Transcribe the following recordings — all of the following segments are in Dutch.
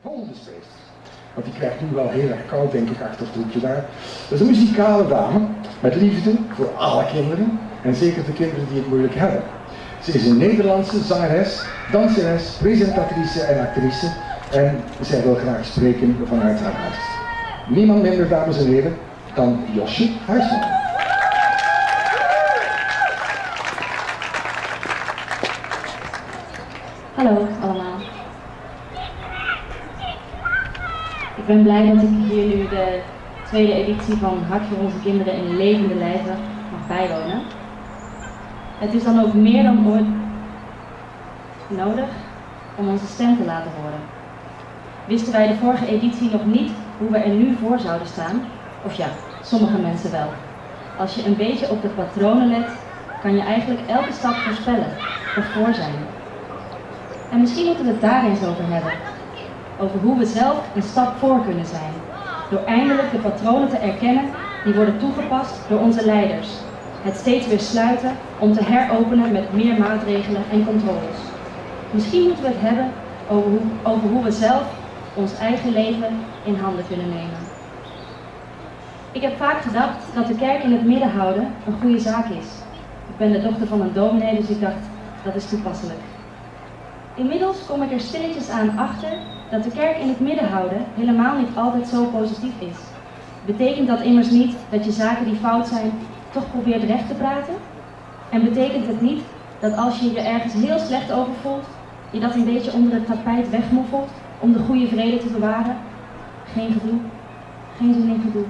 Volgende speelster. Want die krijgt nu wel heel erg koud, denk ik, achter het hoekje daar. Dat is een muzikale dame met liefde voor alle kinderen en zeker de kinderen die het moeilijk hebben. Ze is een Nederlandse zangeres, danseres, presentatrice en actrice en zij wil graag spreken vanuit haar hart. Niemand minder, dames en heren, dan Josje Huisman. Hallo allemaal. Ik ben blij dat ik hier nu de tweede editie van Hart voor onze kinderen in levende lijven mag bijwonen. Het is dan ook meer dan ooit nodig om onze stem te laten horen. Wisten wij de vorige editie nog niet hoe we er nu voor zouden staan? Of ja, sommige mensen wel. Als je een beetje op de patronen let, kan je eigenlijk elke stap voorspellen of voor zijn. En misschien moeten we het daar eens over hebben. Over hoe we zelf een stap voor kunnen zijn. Door eindelijk de patronen te erkennen die worden toegepast door onze leiders. Het steeds weer sluiten om te heropenen met meer maatregelen en controles. Misschien moeten we het hebben over hoe we zelf ons eigen leven in handen kunnen nemen. Ik heb vaak gedacht dat de kerk in het midden houden een goede zaak is. Ik ben de dochter van een dominee, dus ik dacht, dat is toepasselijk. Inmiddels kom ik er stilletjes aan achter dat de kerk in het midden houden helemaal niet altijd zo positief is. Betekent dat immers niet dat je zaken die fout zijn toch probeert recht te praten? En betekent het niet dat als je je ergens heel slecht over voelt, je dat een beetje onder het tapijt wegmoffelt om de goede vrede te bewaren? Geen gedoe. Geen zin in gedoe.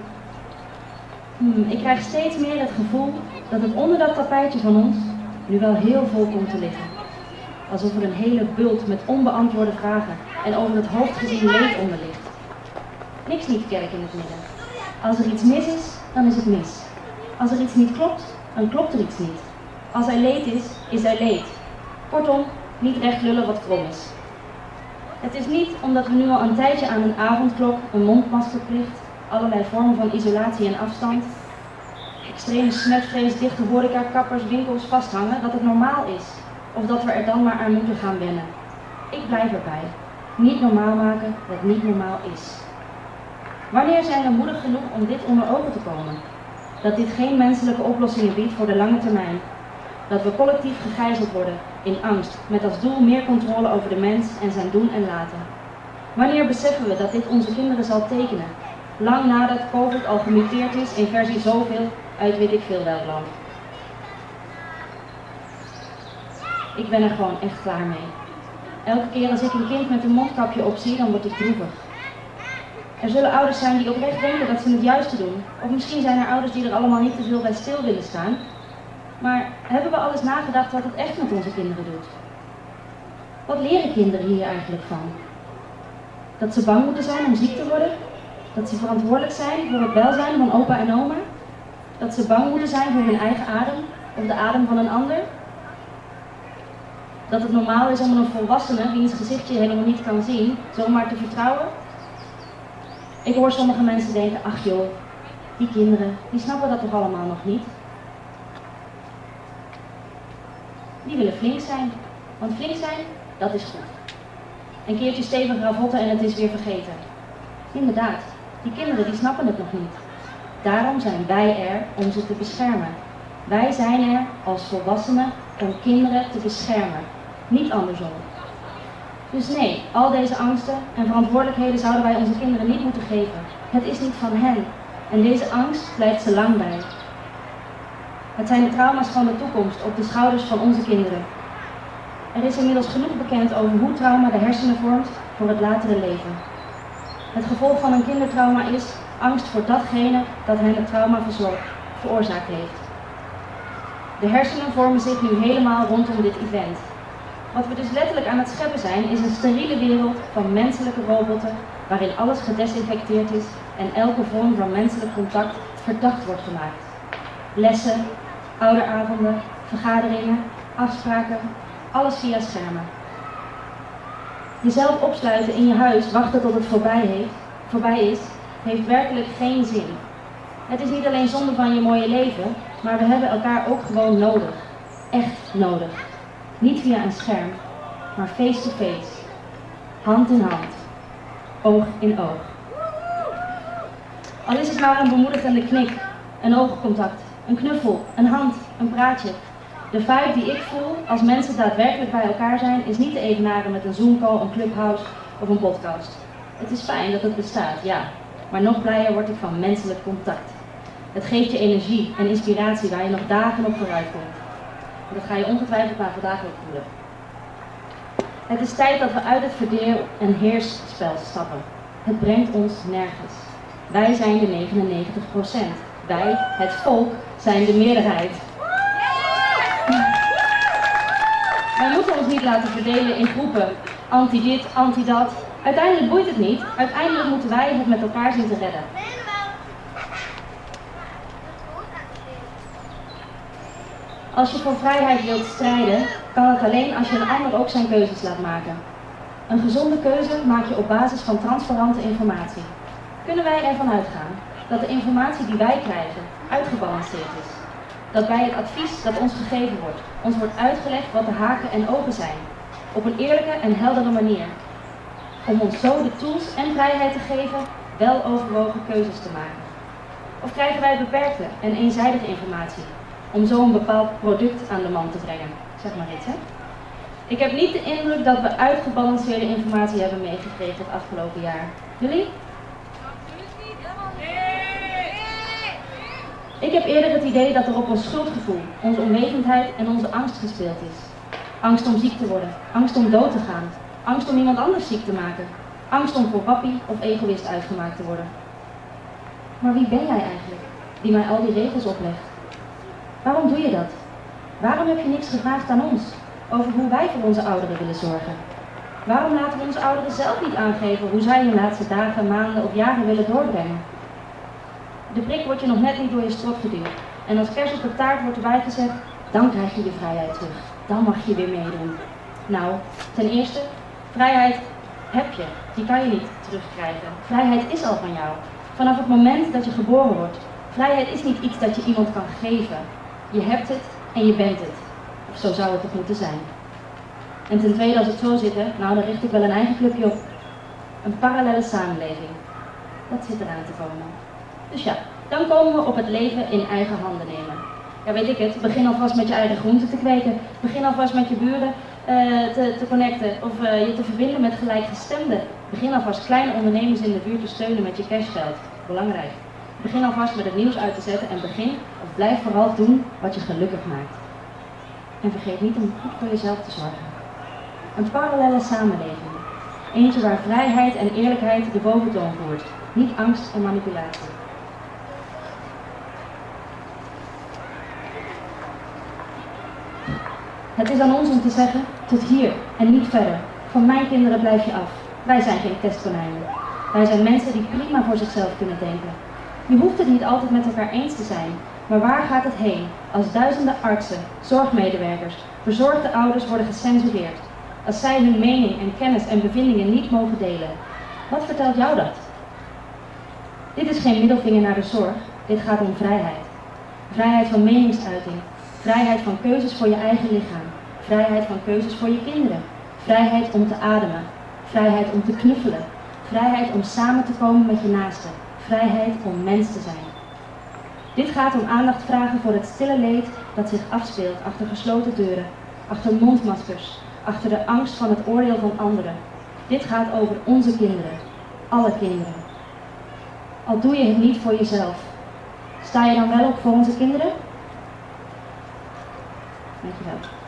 Ik krijg steeds meer het gevoel dat het onder dat tapijtje van ons nu wel heel vol komt te liggen. Alsof er een hele bult met onbeantwoorde vragen en over het hoofd gezien leed onder ligt. Niks niet kerk in het midden. Als er iets mis is, dan is het mis. Als er iets niet klopt, dan klopt er iets niet. Als er leed is, is er leed. Kortom, niet recht lullen wat krom is. Het is niet omdat we nu al een tijdje aan een avondklok, een mondmaskerplicht, allerlei vormen van isolatie en afstand, extreme smetvrees, dichte horeca, kappers, winkels vasthangen, dat het normaal is. Of dat we er dan maar aan moeten gaan wennen. Ik blijf erbij. Niet normaal maken wat niet normaal is. Wanneer zijn we moedig genoeg om dit onder ogen te komen? Dat dit geen menselijke oplossingen biedt voor de lange termijn. Dat we collectief gegijzeld worden in angst, met als doel meer controle over de mens en zijn doen en laten. Wanneer beseffen we dat dit onze kinderen zal tekenen? Lang nadat COVID al gemuteerd is in versie zoveel uit weet ik veel welk land. Ik ben er gewoon echt klaar mee. Elke keer als ik een kind met een mondkapje opzie, dan word ik droevig. Er zullen ouders zijn die oprecht denken dat ze het juiste doen. Of misschien zijn er ouders die er allemaal niet te veel bij stil willen staan. Maar hebben we al eens nagedacht wat het echt met onze kinderen doet? Wat leren kinderen hier eigenlijk van? Dat ze bang moeten zijn om ziek te worden? Dat ze verantwoordelijk zijn voor het welzijn van opa en oma? Dat ze bang moeten zijn voor hun eigen adem of de adem van een ander? Dat het normaal is om een volwassene, wiens gezicht je helemaal niet kan zien, zomaar te vertrouwen? Ik hoor sommige mensen denken, ach joh, die kinderen, die snappen dat toch allemaal nog niet? Die willen flink zijn, want flink zijn, dat is goed. Een keertje stevig ravotten en het is weer vergeten. Inderdaad, die kinderen die snappen het nog niet. Daarom zijn wij er om ze te beschermen. Wij zijn er als volwassenen om kinderen te beschermen, niet andersom. Dus nee, al deze angsten en verantwoordelijkheden zouden wij onze kinderen niet moeten geven. Het is niet van hen en deze angst blijft ze lang bij. Het zijn de trauma's van de toekomst op de schouders van onze kinderen. Er is inmiddels genoeg bekend over hoe trauma de hersenen vormt voor het latere leven. Het gevolg van een kindertrauma is angst voor datgene dat hen het trauma veroorzaakt heeft. De hersenen vormen zich nu helemaal rondom dit event. Wat we dus letterlijk aan het scheppen zijn, is een steriele wereld van menselijke robotten, waarin alles gedesinfecteerd is en elke vorm van menselijk contact verdacht wordt gemaakt. Lessen, ouderavonden, vergaderingen, afspraken, alles via schermen. Jezelf opsluiten in je huis, wachten tot het voorbij is, heeft werkelijk geen zin. Het is niet alleen zonde van je mooie leven, maar we hebben elkaar ook gewoon nodig. Echt nodig. Niet via een scherm, maar face to face. Hand in hand. oog in oog. Al is het maar een bemoedigende knik, een oogcontact, een knuffel, een hand, een praatje. De vibe die ik voel als mensen daadwerkelijk bij elkaar zijn, is niet te evenaren met een Zoom-call, een Clubhouse of een podcast. Het is fijn dat het bestaat, ja, maar nog blijer word ik van menselijk contact. Het geeft je energie en inspiratie waar je nog dagen op vooruit komt. Dat ga je ongetwijfeld na vandaag ook voelen. Het is tijd dat we uit het verdeel- en heersspel stappen. Het brengt ons nergens. Wij zijn de 99%. Wij, het volk, zijn de meerderheid. Wij moeten ons niet laten verdelen in groepen. Anti-dit, anti-dat. Uiteindelijk boeit het niet. Uiteindelijk moeten wij het met elkaar zien te redden. Als je voor vrijheid wilt strijden, kan het alleen als je een ander ook zijn keuzes laat maken. Een gezonde keuze maak je op basis van transparante informatie. Kunnen wij ervan uitgaan dat de informatie die wij krijgen uitgebalanceerd is? Dat bij het advies dat ons gegeven wordt, ons wordt uitgelegd wat de haken en ogen zijn, op een eerlijke en heldere manier. Om ons zo de tools en vrijheid te geven wel overwogen keuzes te maken. Of krijgen wij beperkte en eenzijdige informatie, om zo een bepaald product aan de man te brengen? Zeg maar iets, hè? Ik heb niet de indruk dat we uitgebalanceerde informatie hebben meegekregen het afgelopen jaar. Jullie? Ik heb eerder het idee dat er op ons schuldgevoel, onze onwetendheid en onze angst gespeeld is. Angst om ziek te worden, angst om dood te gaan, angst om iemand anders ziek te maken, angst om voor papi of egoïst uitgemaakt te worden. Maar wie ben jij eigenlijk, die mij al die regels oplegt? Waarom doe je dat? Waarom heb je niks gevraagd aan ons, over hoe wij voor onze ouderen willen zorgen? Waarom laten we onze ouderen zelf niet aangeven hoe zij hun laatste dagen, maanden of jaren willen doorbrengen? De prik wordt je nog net niet door je strot geduwd. En als kers op de taart wordt erbij gezegd, dan krijg je je vrijheid terug. Dan mag je weer meedoen. Nou, ten eerste, vrijheid heb je. Die kan je niet terugkrijgen. Vrijheid is al van jou. Vanaf het moment dat je geboren wordt. Vrijheid is niet iets dat je iemand kan geven. Je hebt het en je bent het. Of zo zou het toch moeten zijn. En ten tweede, als het zo zit, nou dan richt ik wel een eigen clubje op. Een parallele samenleving. Dat zit eraan te komen. Dus ja, dan komen we op het leven in eigen handen nemen. Ja, weet ik het, begin alvast met je eigen groenten te kweken. Begin alvast met je buren te connecten of je te verbinden met gelijkgestemden. Begin alvast kleine ondernemers in de buurt te steunen met je cashgeld. Belangrijk. Begin alvast met het nieuws uit te zetten en begin of blijf vooral doen wat je gelukkig maakt. En vergeet niet om goed voor jezelf te zorgen. Een parallele samenleving. Eentje waar vrijheid en eerlijkheid de boventoon voert. Niet angst en manipulatie. Het is aan ons om te zeggen, tot hier en niet verder. Van mijn kinderen blijf je af. Wij zijn geen testkonijnen. Wij zijn mensen die prima voor zichzelf kunnen denken. Je hoeft het niet altijd met elkaar eens te zijn, maar waar gaat het heen als duizenden artsen, zorgmedewerkers, verzorgde ouders worden gecensureerd? Als zij hun mening en kennis en bevindingen niet mogen delen. Wat vertelt jou dat? Dit is geen middelvinger naar de zorg, dit gaat om vrijheid. Vrijheid van meningsuiting. Vrijheid van keuzes voor je eigen lichaam. Vrijheid van keuzes voor je kinderen. Vrijheid om te ademen. Vrijheid om te knuffelen. Vrijheid om samen te komen met je naasten. Vrijheid om mens te zijn. Dit gaat om aandacht vragen voor het stille leed dat zich afspeelt achter gesloten deuren, achter mondmaskers, achter de angst van het oordeel van anderen. Dit gaat over onze kinderen. Alle kinderen. Al doe je het niet voor jezelf. Sta je dan wel op voor onze kinderen? Dankjewel.